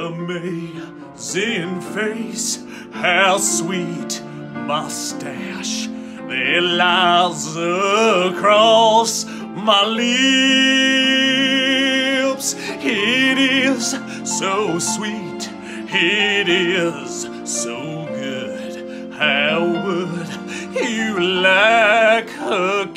amazing face, how sweet mustache that lies across my lips. It is so sweet, it is so good. How would you like a